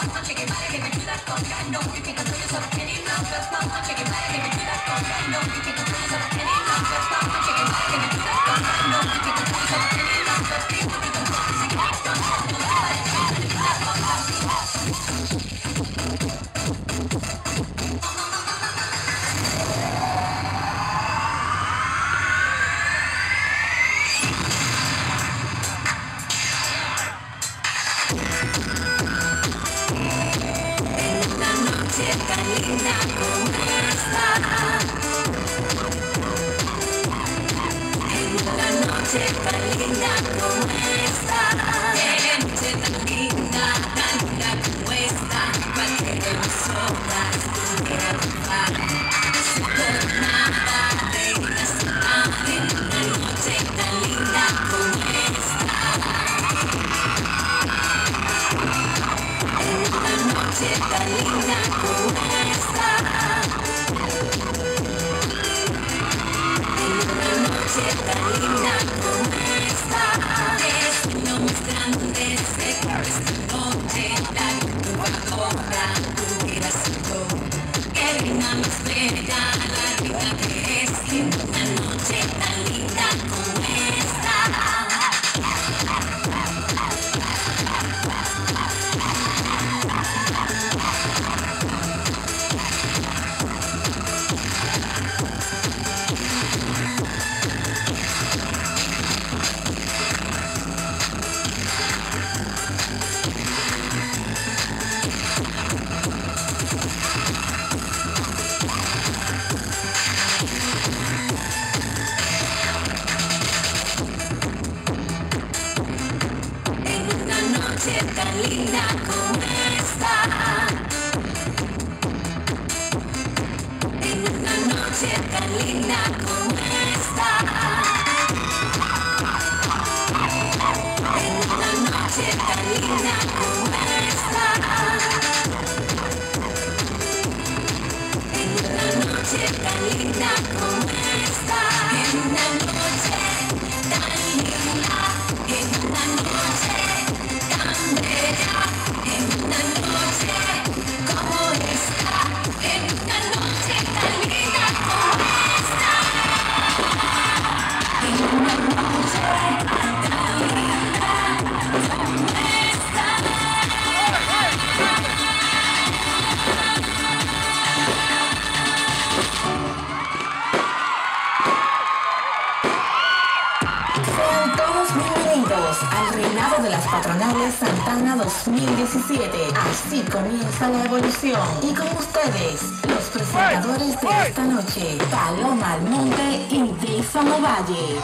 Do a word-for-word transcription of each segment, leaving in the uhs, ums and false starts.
Al reinado de las patronales Santana dos mil diecisiete. Así comienza la evolución. Y con ustedes, los presentadores de esta noche, Paloma Almonte y Jason Ovalle.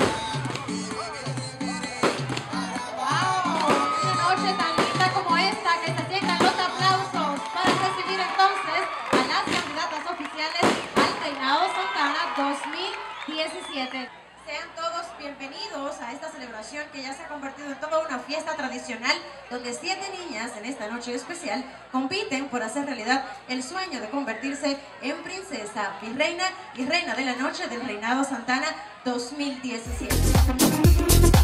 ¡Wow! Una noche tan linda como esta, que se sientan los aplausos para recibir entonces a las candidatas oficiales al reinado Santana dos mil diecisiete. Sean todos bienvenidos a esta celebración que ya se ha convertido en toda una fiesta tradicional, donde siete niñas en esta noche especial compiten por hacer realidad el sueño de convertirse en princesa, virreina y reina de la noche del reinado Santana dos mil diecisiete.